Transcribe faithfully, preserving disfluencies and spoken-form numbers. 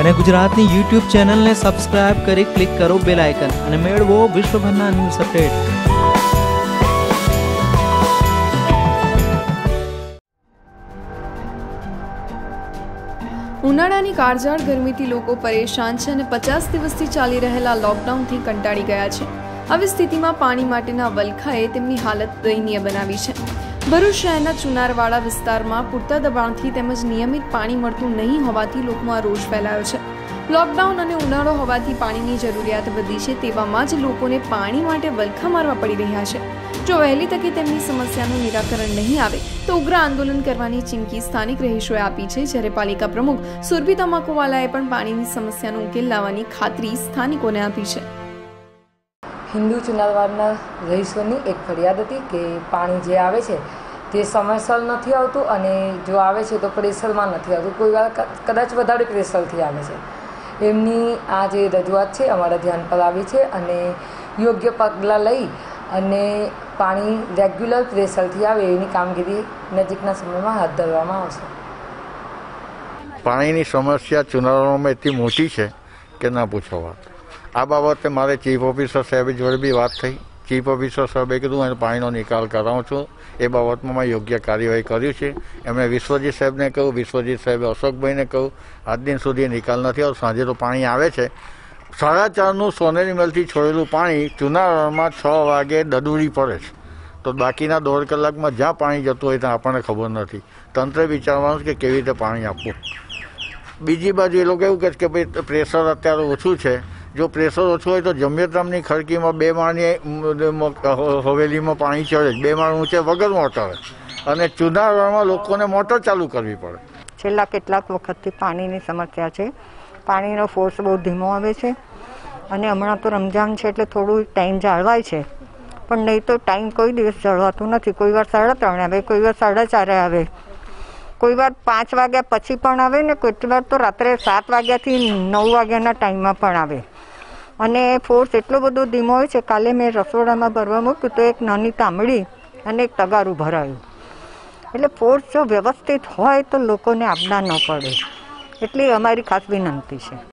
અને ગુજરાતની યુટ્યુબ ચેનલને સબસ્ક્રાઇબ કરી ક્લિક કરો બેલ આઇકન અને મેળવો વિશ્વભરના ન્યૂઝ અપડેટ। ઉનાળાની કાળઝાળ ગરમીથી લોકો પરેશાન છે અને પચાસ દિવસથી ચાલી રહેલા લોકડાઉનથી કંટાળી ગયા છે। આવી સ્થિતિમાં પાણી માટેના વલખાએ તેમની હાલત દયનીય બનાવી છે। ભરૂચ શહેરના ચુનારવાડા વિસ્તારમાં પૂરતા દબાણથી તેમજ નિયમિત પાણી મળતું નહીં હોવાથી લોકોમાં રોષ ફેલાયો છે। લોકડાઉન અને ઉનાળો હોવાથી પાણીની જરૂરિયાત વધી છે, તેવામાં જ લોકોને પાણી માટે વલખા મારવા પડી રહ્યા છે। જો વહેલી તકે તેમની સમસ્યાનું નિરાકરણ નહીં આવે તો ઉગ્ર આંદોલન કરવાની ચીમકી સ્થાનિક રહીશોએ આપી છે, જ્યારે પાલિકા પ્રમુખ સુરભી તમાકુવાલાએ પણ પાણીની સમસ્યાનો ઉકેલ લાવવાની ખાતરી સ્થાનિકોને આપી છે। હિન્દુ ચુનારવાડના રહીશોની એક ફરિયાદ હતી કે પાણી જે આવે છે તે સમયસર નથી આવતું અને જો આવે છે તો પ્રેશરમાં નથી આવતું, કોઈ વાર કદાચ વધારે પ્રેશરથી આવે છે। એમની આ જે રજૂઆત છે અમારા ધ્યાન પર આવી છે અને યોગ્ય પગલાં લઈ અને પાણી રેગ્યુલર પ્રેશરથી આવે એની કામગીરી નજીકના સમયમાં હાથ ધરવામાં આવશે। પાણીની સમસ્યા ચુનાવવામાં એટલી મોટી છે કે ના પૂછો વાત। આ બાબતે મારે ચીફ ઓફિસર સાહેબ જોડે બી વાત થઈ। ચીફ ઓફિસર સાહેબે કીધું હું પાણીનો નિકાલ કરાવું છું, એ બાબતમાં મેં યોગ્ય કાર્યવાહી કર્યું છે। એમણે વિશ્વજીત સાહેબને કહ્યું, વિશ્વજીત સાહેબે અશોકભાઈને કહ્યું, આજ દિન સુધી નિકાલ નથી આવ્યો। સાંજે તો પાણી આવે છે। સાડા ચારનું સોનેરી મિલથી છોડેલું પાણી ચુનાવવામાં છ વાગે દડુડી પડે છે, તો બાકીના દોઢ કલાકમાં જ્યાં પાણી જતું હોય ત્યાં આપણને ખબર નથી। તંત્રે વિચારવાનું કે કેવી રીતે પાણી આપવું। બીજી બાજુ એ લોકો એવું કહે છે કે ભાઈ પ્રેશર અત્યારે ઓછું છે। જો પ્રેશર ઓછું હોય તો જમ્યતરામની ખડકીમાં બે માળની હવેલીમાં પાણી ચડે, બે માળ ઊંચે વગર મોટરે, અને ચુનાવવામાં લોકોને મોટર ચાલુ કરવી પડે। છેલ્લા કેટલાક વખતથી પાણીની સમસ્યા છે। પાણીનો ફોર્સ બહુ ધીમો આવે છે અને હમણાં તો રમજાન છે એટલે થોડું ટાઈમ જાળવાય છે, પણ નહીં તો ટાઈમ કોઈ દિવસ જાળવાતું નથી। કોઈ વાર સાડા ત્રણે આવે, કોઈ વાર સાડા ચારે આવે, કોઈ વાર પાંચ વાગ્યા પછી પણ આવે ને કોઈ વાર તો રાત્રે સાત વાગ્યાથી નવ વાગ્યાના ટાઈમમાં પણ આવે અને ફોર્સ એટલો બધો ધીમો હોય છે। કાલે મેં રસોડામાં ભરવા મૂક્યું તો એક નાની તાંબડી અને એક તગારું ભરાયું। એટલે ફોર્સ જો વ્યવસ્થિત હોય તો લોકોને આપના ન પડે, એટલી અમારી ખાસ વિનંતી છે।